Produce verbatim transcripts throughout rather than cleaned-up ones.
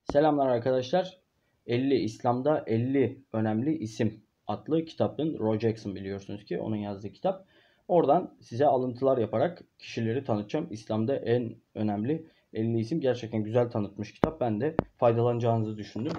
Selamlar arkadaşlar. elli İslam'da elli önemli isim adlı kitabın Roy Jackson biliyorsunuz ki onun yazdığı kitap. Oradan size alıntılar yaparak kişileri tanıtacağım. İslam'da en önemli elli isim gerçekten güzel tanıtmış kitap. Ben de faydalanacağınızı düşündüm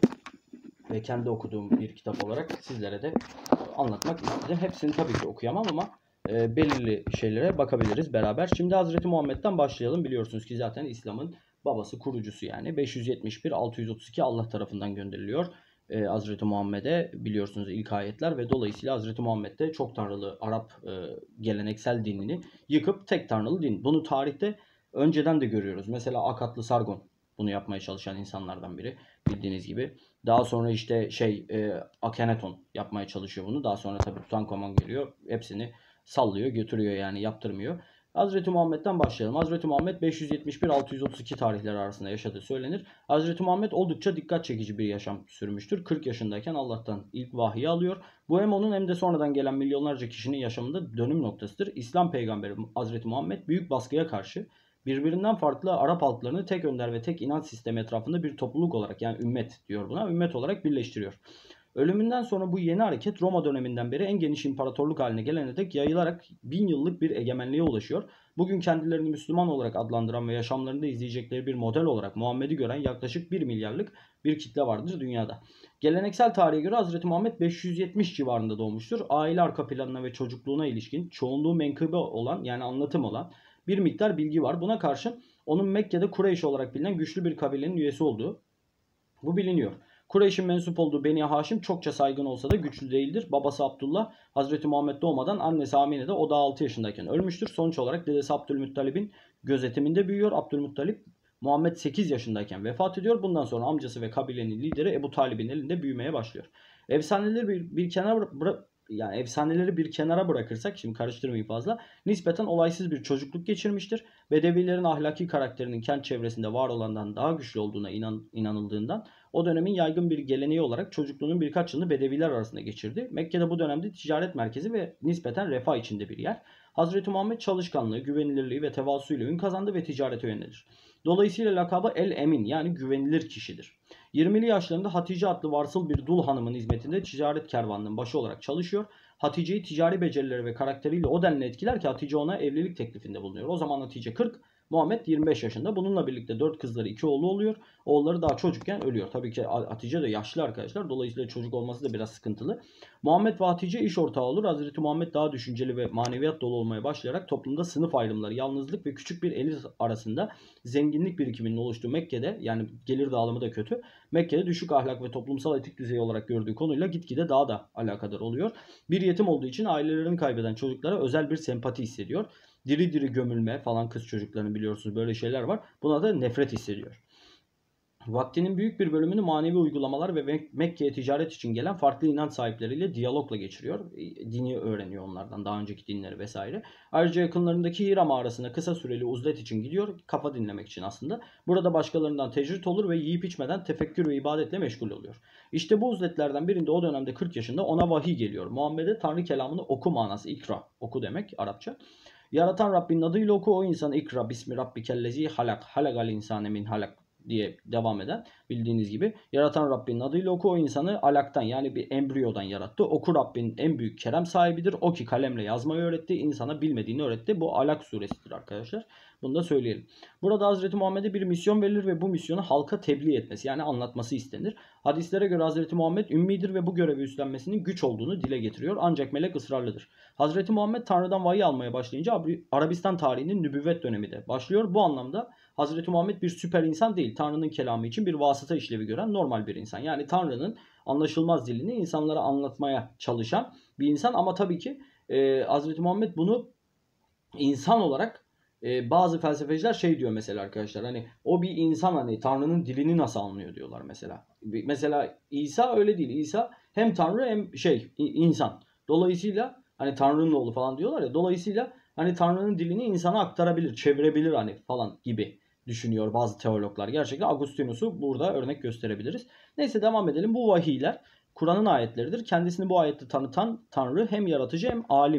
ve kendi okuduğum bir kitap olarak sizlere de anlatmak istedim. Hepsini tabii ki okuyamam ama e, belirli şeylere bakabiliriz beraber. Şimdi Hazreti Muhammed'den başlayalım. Biliyorsunuz ki zaten İslam'ın babası, kurucusu yani. beş yüz yetmiş bir altı yüz otuz iki Allah tarafından gönderiliyor. E, Hazreti Muhammed'e biliyorsunuz ilk ayetler ve dolayısıyla Hazreti Muhammed de çok tanrılı Arap e, geleneksel dinini yıkıp tek tanrılı din. Bunu tarihte önceden de görüyoruz. Mesela Akatlı Sargon bunu yapmaya çalışan insanlardan biri bildiğiniz gibi. Daha sonra işte şey e, Akhenaton yapmaya çalışıyor bunu. Daha sonra tabii Tutankhamun geliyor. Hepsini sallıyor, götürüyor yani yaptırmıyor. Hazreti Muhammed'den başlayalım. Hazreti Muhammed beş yüz yetmiş bir altı yüz otuz iki tarihleri arasında yaşadığı söylenir. Hazreti Muhammed oldukça dikkat çekici bir yaşam sürmüştür. kırk yaşındayken Allah'tan ilk vahiyi alıyor. Bu hem onun hem de sonradan gelen milyonlarca kişinin yaşamında dönüm noktasıdır. İslam peygamberi Hazreti Muhammed büyük baskıya karşı birbirinden farklı Arap halklarını tek önder ve tek inanç sistemi etrafında bir topluluk olarak, yani ümmet diyor buna, ümmet olarak birleştiriyor. Ölümünden sonra bu yeni hareket Roma döneminden beri en geniş imparatorluk haline gelene dek yayılarak bin yıllık bir egemenliğe ulaşıyor. Bugün kendilerini Müslüman olarak adlandıran ve yaşamlarında izleyecekleri bir model olarak Muhammed'i gören yaklaşık bir milyarlık bir kitle vardır dünyada. Geleneksel tarihe göre Hazreti Muhammed beş yüz yetmiş civarında doğmuştur. Aile arka planına ve çocukluğuna ilişkin çoğunluğu menkıbe olan, yani anlatım olan bir miktar bilgi var. Buna karşın onun Mekke'de Kureyş olarak bilinen güçlü bir kabilenin üyesi olduğu bu biliniyor. Kureyş'in mensup olduğu Beni Haşim çokça saygın olsa da güçlü değildir. Babası Abdullah Hazreti Muhammed doğmadan annesi Amine de o da altı yaşındayken ölmüştür. Sonuç olarak dedesi Abdülmuttalib'in gözetiminde büyüyor. Abdülmuttalib Muhammed sekiz yaşındayken vefat ediyor. Bundan sonra amcası ve kabilenin lideri Ebu Talib'in elinde büyümeye başlıyor. Efsaneleri bir, bir kenara bıra- yani efsaneleri bir kenara bırakırsak, şimdi karıştırmayayım fazla, nispeten olaysız bir çocukluk geçirmiştir. Bedevilerin ahlaki karakterinin kent çevresinde var olandan daha güçlü olduğuna inan, inanıldığından o dönemin yaygın bir geleneği olarak çocukluğunun birkaç yılını Bedeviler arasında geçirdi. Mekke'de bu dönemde ticaret merkezi ve nispeten refah içinde bir yer. Hazreti Muhammed çalışkanlığı, güvenilirliği ve tevazusuyla ün kazandı ve ticarete yönelir. Dolayısıyla lakabı El Emin, yani güvenilir kişidir. yirmili yaşlarında Hatice adlı varsıl bir dul hanımın hizmetinde ticaret kervanının başı olarak çalışıyor. Hatice'yi ticari becerileri ve karakteriyle o denli etkiler ki Hatice ona evlilik teklifinde bulunuyor. O zaman Hatice kırk, Muhammed yirmi beş yaşında. Bununla birlikte dört kızları, iki oğlu oluyor. Oğulları daha çocukken ölüyor. Tabii ki Hatice de yaşlı arkadaşlar. Dolayısıyla çocuk olması da biraz sıkıntılı. Muhammed ve Hatice iş ortağı olur. Hazreti Muhammed daha düşünceli ve maneviyat dolu olmaya başlayarak toplumda sınıf ayrımları, yalnızlık ve küçük bir elit arasında zenginlik birikiminin oluştuğu Mekke'de, yani gelir dağılımı da kötü, Mekke'de düşük ahlak ve toplumsal etik düzeyi olarak gördüğü konuyla gitgide daha da alakadar oluyor. Bir yetim olduğu için ailelerini kaybeden çocuklara özel bir sempati hissediyor. Diri diri gömülme falan, kız çocuklarını biliyorsunuz, böyle şeyler var. Buna da nefret hissediyor. Vaktinin büyük bir bölümünü manevi uygulamalar ve Mekke'ye ticaret için gelen farklı inanç sahipleriyle diyalogla geçiriyor. Dini öğreniyor onlardan, daha önceki dinleri vesaire. Ayrıca yakınlarındaki Hira mağarasına kısa süreli uzlet için gidiyor. Kafa dinlemek için aslında. Burada başkalarından tecrit olur ve yiyip içmeden tefekkür ve ibadetle meşgul oluyor. İşte bu uzletlerden birinde o dönemde kırk yaşında ona vahiy geliyor. Muhammed'e Tanrı kelamını oku manası, ikra, oku demek Arapça. Yaratan Rabbinin adıyla oku, o insanı ikra bismi rabbikellezi halak halakal insane min halak diye devam eden, bildiğiniz gibi yaratan Rabbinin adıyla oku, o insanı alaktan, yani bir embriyodan yarattı. Oku, Rabbinin en büyük kerem sahibidir. O ki kalemle yazmayı öğretti, insana bilmediğini öğretti. Bu Alak suresidir arkadaşlar. Bunu da söyleyelim. Burada Hazreti Muhammed'e bir misyon verilir ve bu misyonu halka tebliğ etmesi, yani anlatması istenir. Hadislere göre Hazreti Muhammed ümmidir ve bu görevi üstlenmesinin güç olduğunu dile getiriyor. Ancak melek ısrarlıdır. Hazreti Muhammed Tanrı'dan vahiy almaya başlayınca Arabistan tarihinin nübüvvet dönemi de başlıyor. Bu anlamda Hazreti Muhammed bir süper insan değil. Tanrı'nın kelamı için bir vasıta işlevi gören normal bir insan. Yani Tanrı'nın anlaşılmaz dilini insanlara anlatmaya çalışan bir insan. Ama tabii ki e, Hazreti Muhammed bunu insan olarak, e, bazı felsefeciler şey diyor mesela arkadaşlar, hani o bir insan, hani Tanrı'nın dilini nasıl anlıyor diyorlar mesela. Mesela İsa öyle değil. İsa hem Tanrı hem şey insan. Dolayısıyla hani Tanrı'nın oğlu falan diyorlar ya. Dolayısıyla hani Tanrı'nın dilini insana aktarabilir, çevirebilir hani falan gibi düşünüyor bazı teologlar. Gerçekten Agustinus'u burada örnek gösterebiliriz. Neyse, devam edelim. Bu vahiyler Kur'an'ın ayetleridir. Kendisini bu ayette tanıtan Tanrı hem yaratıcı hem alimdir.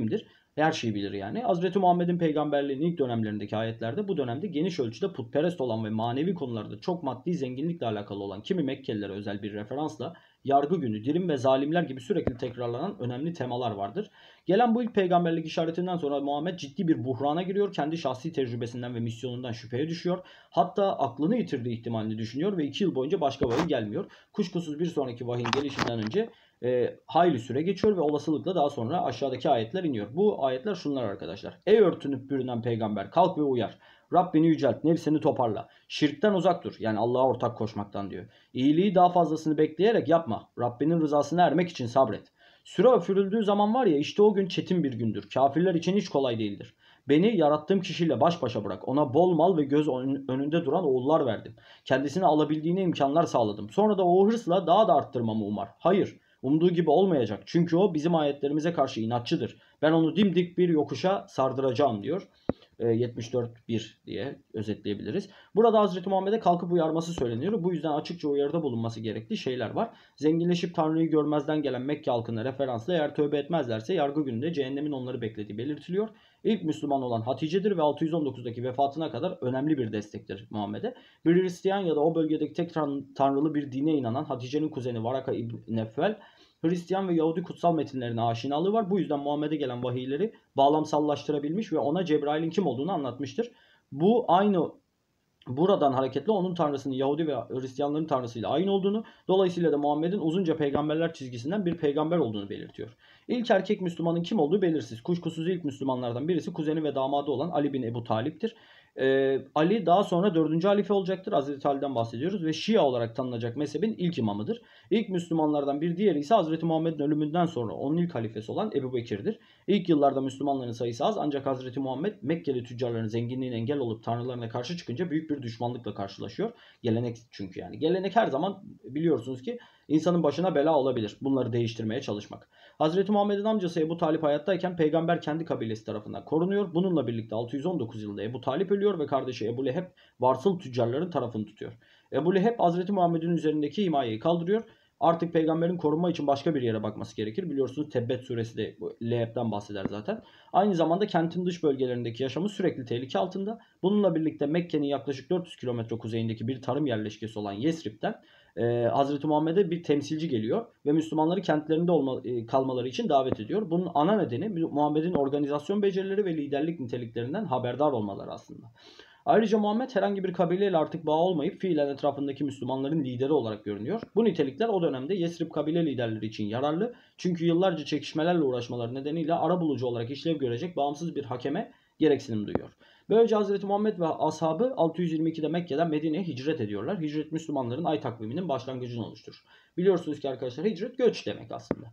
Her şeyi bilir yani. Hazreti Muhammed'in peygamberliğinin ilk dönemlerindeki ayetlerde bu dönemde geniş ölçüde putperest olan ve manevi konularda çok maddi zenginlikle alakalı olan kimi Mekkelilere özel bir referansla yargı günü, dirim ve zalimler gibi sürekli tekrarlanan önemli temalar vardır. Gelen bu ilk peygamberlik işaretinden sonra Muhammed ciddi bir buhrana giriyor. Kendi şahsi tecrübesinden ve misyonundan şüpheye düşüyor. Hatta aklını yitirdiği ihtimalini düşünüyor ve iki yıl boyunca başka vahiy gelmiyor. Kuşkusuz bir sonraki vahyin gelişinden önce e, hayli süre geçiyor ve olasılıkla daha sonra aşağıdaki ayetler iniyor. Bu ayetler şunlar arkadaşlar. Ey örtünüp bürünen peygamber, kalk ve uyar. Rabbini yücelt, nefsini toparla. Şirkten uzak dur. Yani Allah'a ortak koşmaktan diyor. İyiliği daha fazlasını bekleyerek yapma. Rabbinin rızasına ermek için sabret. Süre öfürüldüğü zaman var ya, işte o gün çetin bir gündür. Kafirler için hiç kolay değildir. Beni yarattığım kişiyle baş başa bırak. Ona bol mal ve göz önünde duran oğullar verdim. Kendisine alabildiğine imkanlar sağladım. Sonra da o hırsla daha da arttırmamı umar. Hayır, umduğu gibi olmayacak. Çünkü o bizim ayetlerimize karşı inatçıdır. Ben onu dimdik bir yokuşa sardıracağım diyor. yetmiş dört bir diye özetleyebiliriz. Burada Hazreti Muhammed'e kalkıp uyarması söyleniyor. Bu yüzden açıkça uyarıda bulunması gerektiği şeyler var. Zenginleşip Tanrı'yı görmezden gelen Mekke halkına referansla eğer tövbe etmezlerse yargı gününde cehennemin onları beklediği belirtiliyor. İlk Müslüman olan Hatice'dir ve altı yüz on dokuzdaki vefatına kadar önemli bir destektir Muhammed'e. Bir Hristiyan ya da o bölgedeki tek tanrılı bir dine inanan Hatice'nin kuzeni Varaka İbn Neffel, Hristiyan ve Yahudi kutsal metinlerine aşinalığı var. Bu yüzden Muhammed'e gelen vahiyleri bağlamsallaştırabilmiş ve ona Cebrail'in kim olduğunu anlatmıştır. Bu aynı buradan hareketle onun tanrısının Yahudi ve Hristiyanların tanrısıyla aynı olduğunu, dolayısıyla da Muhammed'in uzunca peygamberler çizgisinden bir peygamber olduğunu belirtiyor. İlk erkek Müslümanın kim olduğu belirsiz. Kuşkusuz ilk Müslümanlardan birisi kuzeni ve damadı olan Ali bin Ebu Talip'tir. Ee, Ali daha sonra dördüncü halife olacaktır. Hazreti Ali'den bahsediyoruz ve Şia olarak tanınacak mezhebin ilk imamıdır. İlk Müslümanlardan bir diğeri ise Hazreti Muhammed'in ölümünden sonra onun ilk halifesi olan Ebu Bekir'dir. İlk yıllarda Müslümanların sayısı az, ancak Hazreti Muhammed Mekkeli tüccarların zenginliğine engel olup tanrılarına karşı çıkınca büyük bir düşmanlıkla karşılaşıyor. Gelenek çünkü yani. Gelenek her zaman biliyorsunuz ki insanın başına bela olabilir. Bunları değiştirmeye çalışmak. Hazreti Muhammed'in amcası Ebu Talip hayattayken peygamber kendi kabilesi tarafından korunuyor. Bununla birlikte altı yüz on dokuz yılında Ebu Talip ölüyor ve kardeşi Ebu Leheb varsıl tüccarların tarafını tutuyor. Ebu Leheb Hazreti Muhammed'in üzerindeki himayeyi kaldırıyor. Artık peygamberin korunma için başka bir yere bakması gerekir. Biliyorsunuz Tebbet suresi de Leheb'den bahseder zaten. Aynı zamanda kentin dış bölgelerindeki yaşamı sürekli tehlike altında. Bununla birlikte Mekke'nin yaklaşık dört yüz kilometre kuzeyindeki bir tarım yerleşkesi olan Yesrib'den e, Hazreti Muhammed'e bir temsilci geliyor ve Müslümanları kentlerinde olma, e, kalmaları için davet ediyor. Bunun ana nedeni Muhammed'in organizasyon becerileri ve liderlik niteliklerinden haberdar olmaları aslında. Ayrıca Muhammed herhangi bir kabileyle artık bağ olmayıp fiilen etrafındaki Müslümanların lideri olarak görünüyor. Bu nitelikler o dönemde Yesrib kabile liderleri için yararlı. Çünkü yıllarca çekişmelerle uğraşmaları nedeniyle arabulucu olarak işlev görecek bağımsız bir hakeme gereksinim duyuyor. Böylece Hazreti Muhammed ve ashabı altı yüz yirmi ikide Mekke'den Medine'ye hicret ediyorlar. Hicret Müslümanların ay takviminin başlangıcını oluşturur. Biliyorsunuz ki arkadaşlar hicret göç demek aslında.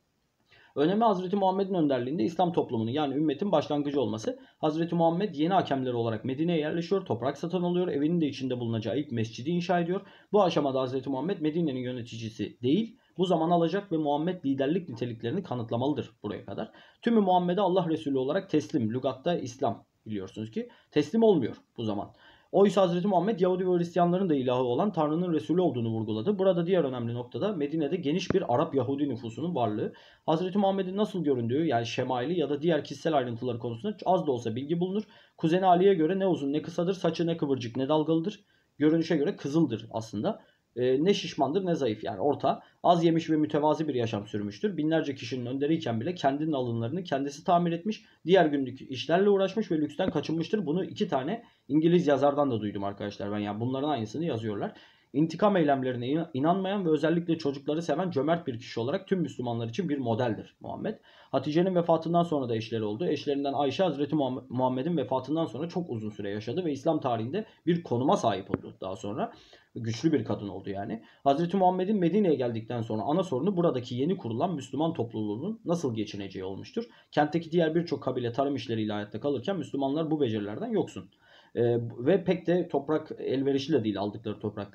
Önemi Hazreti Muhammed'in önderliğinde İslam toplumunun yani ümmetin başlangıcı olması. Hazreti Muhammed yeni hakemleri olarak Medine'ye yerleşiyor, toprak satın alıyor, evinin de içinde bulunacağı ilk mescidi inşa ediyor. Bu aşamada Hazreti Muhammed Medine'nin yöneticisi değil, bu zaman alacak ve Muhammed liderlik niteliklerini kanıtlamalıdır buraya kadar. Tümü Muhammed'e Allah Resulü olarak teslim, lügatta İslam biliyorsunuz ki teslim olmuyor bu zaman. Oysa Hazreti Muhammed Yahudi ve Hristiyanların da ilahı olan Tanrı'nın Resulü olduğunu vurguladı. Burada diğer önemli noktada Medine'de geniş bir Arap Yahudi nüfusunun varlığı. Hazreti Muhammed'in nasıl göründüğü yani şemaili ya da diğer kişisel ayrıntıları konusunda az da olsa bilgi bulunur. Kuzeni Ali'ye göre ne uzun ne kısadır, saçı ne kıvırcık ne dalgalıdır. Görünüşe göre kızıldır aslında. Ee, ne şişmandır ne zayıf yani orta. Az yemiş ve mütevazi bir yaşam sürmüştür. Binlerce kişinin önderiyken bile kendinin alınlarını kendisi tamir etmiş. Diğer günlük işlerle uğraşmış ve lüksten kaçınmıştır. Bunu iki tane İngiliz yazardan da duydum arkadaşlar ben. Yani bunların aynısını yazıyorlar. İntikam eylemlerine inanmayan ve özellikle çocukları seven cömert bir kişi olarak tüm Müslümanlar için bir modeldir Muhammed. Hatice'nin vefatından sonra da eşleri oldu. Eşlerinden Ayşe Hazreti Muhammed'in vefatından sonra çok uzun süre yaşadı ve İslam tarihinde bir konuma sahip oldu daha sonra. Güçlü bir kadın oldu yani. Hazreti Muhammed'in Medine'ye geldikten sonra ana sorunu buradaki yeni kurulan Müslüman topluluğunun nasıl geçineceği olmuştur. Kentteki diğer birçok kabile tarım işleriyle hayatta kalırken Müslümanlar bu becerilerden yoksun. Ee, ve pek de toprak elverişli de değil aldıkları topraklar.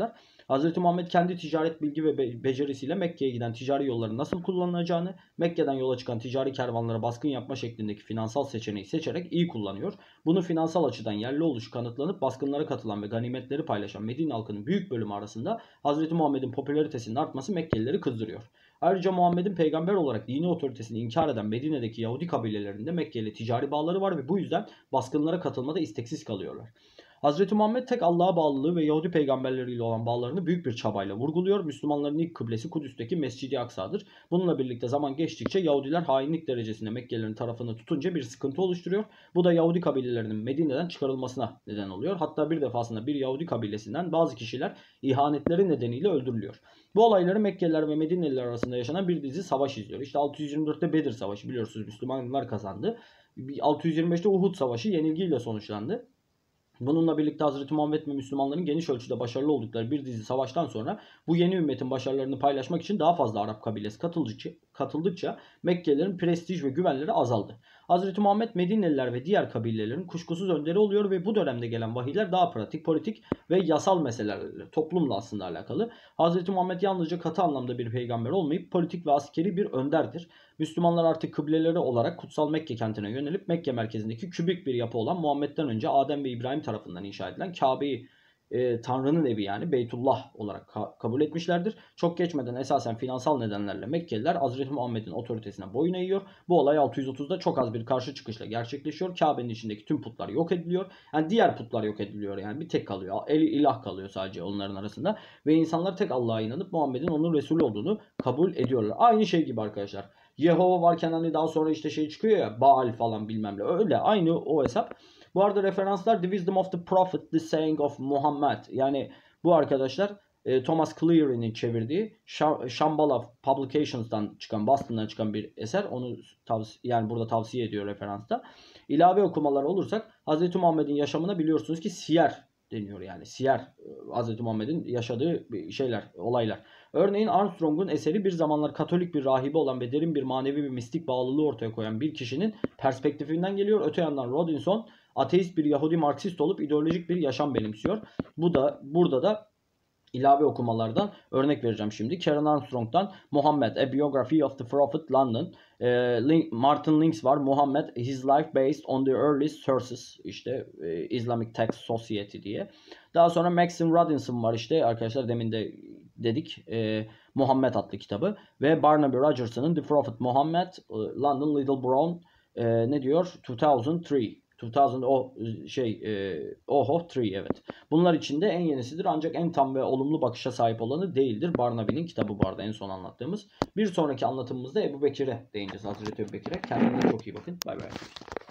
Hazreti Muhammed kendi ticaret bilgi ve be- becerisiyle Mekke'ye giden ticari yolların nasıl kullanılacağını, Mekke'den yola çıkan ticari kervanlara baskın yapma şeklindeki finansal seçeneği seçerek iyi kullanıyor. Bunu finansal açıdan yerli oluşu kanıtlanıp baskınlara katılan ve ganimetleri paylaşan Medine halkının büyük bölümü arasında Hazreti Muhammed'in popülaritesinin artması Mekkelileri kızdırıyor. Ayrıca Muhammed'in peygamber olarak dini otoritesini inkar eden Medine'deki Yahudi kabilelerinde Mekke ile ticari bağları var ve bu yüzden baskınlara katılmada isteksiz kalıyorlar. Hazreti Muhammed tek Allah'a bağlılığı ve Yahudi peygamberleriyle olan bağlarını büyük bir çabayla vurguluyor. Müslümanların ilk kıblesi Kudüs'teki Mescid-i Aksa'dır. Bununla birlikte zaman geçtikçe Yahudiler hainlik derecesinde Mekkelilerin tarafını tutunca bir sıkıntı oluşturuyor. Bu da Yahudi kabilelerinin Medine'den çıkarılmasına neden oluyor. Hatta bir defasında bir Yahudi kabilesinden bazı kişiler ihanetleri nedeniyle öldürülüyor. Bu olayları Mekkeliler ve Medineliler arasında yaşanan bir dizi savaş izliyor. İşte altı yüz yirmi dörtte Bedir Savaşı, biliyorsunuz Müslümanlar kazandı. altı yüz yirmi beşte Uhud Savaşı yenilgiyle sonuçlandı. Bununla birlikte Hazreti Muhammed ve Müslümanların geniş ölçüde başarılı oldukları bir dizi savaştan sonra bu yeni ümmetin başarılarını paylaşmak için daha fazla Arap kabilesi katıldıkça, katıldıkça Mekkelilerin prestij ve güvenleri azaldı. Hazreti Muhammed Medineliler ve diğer kabilelerin kuşkusuz önderi oluyor ve bu dönemde gelen vahiyler daha pratik, politik ve yasal meselelerle, toplumla aslında alakalı. Hazreti Muhammed yalnızca katı anlamda bir peygamber olmayıp politik ve askeri bir önderdir. Müslümanlar artık kıbleleri olarak kutsal Mekke kentine yönelip Mekke merkezindeki kübik bir yapı olan Muhammed'den önce Adem ve İbrahim tarafından inşa edilen Kabe'yi e, Tanrı'nın evi yani Beytullah olarak ka- kabul etmişlerdir. Çok geçmeden esasen finansal nedenlerle Mekkeliler Hazreti Muhammed'in otoritesine boyun eğiyor. Bu olay altı yüz otuzda çok az bir karşı çıkışla gerçekleşiyor. Kabe'nin içindeki tüm putlar yok ediliyor. Yani diğer putlar yok ediliyor, yani bir tek kalıyor. El ilah kalıyor sadece onların arasında ve insanlar tek Allah'a inanıp Muhammed'in onun Resulü olduğunu kabul ediyorlar. Aynı şey gibi arkadaşlar. Yehova varken hani daha sonra işte şey çıkıyor ya, Baal falan bilmem ne. Öyle aynı o hesap. Bu arada referanslar The Wisdom of the Prophet, The Saying of Muhammad. Yani bu arkadaşlar e, Thomas Cleary'nin çevirdiği Shambhala Publications'tan çıkan, Boston'dan çıkan bir eser. Onu tavsiye, yani burada tavsiye ediyor referansta. İlave okumalar olursak Hz. Muhammed'in yaşamına biliyorsunuz ki siyer deniyor yani. Siyer, Hz. Muhammed'in yaşadığı şeyler, olaylar. Örneğin Armstrong'un eseri bir zamanlar Katolik bir rahibe olan ve derin bir manevi ve mistik bağlılığı ortaya koyan bir kişinin perspektifinden geliyor. Öte yandan Robinson ateist bir Yahudi Marksist olup ideolojik bir yaşam benimsiyor. Bu da burada da ilave okumalardan örnek vereceğim şimdi. Karen Armstrong'dan Muhammad, A Biography of the Prophet, London. E, Martin Links var. Muhammad, His Life Based on the Earliest Sources. İşte e, Islamic Text Society diye. Daha sonra Maxim Rodinson var işte arkadaşlar, demin de dedik. E, Muhammed adlı kitabı. Ve Barnaby Rogerson'ın The Prophet Muhammad, London Little Brown, e, ne diyor? iki bin üç. iki bin o şey e, Oho üç, evet. Bunlar içinde en yenisidir ancak en tam ve olumlu bakışa sahip olanı değildir. Barnaby'nin kitabı bu arada en son anlattığımız. Bir sonraki anlatımımızda Ebu Bekir'e değineceğiz. Hazreti Ebu Bekir'e. Kendinize çok iyi bakın. Bay bay.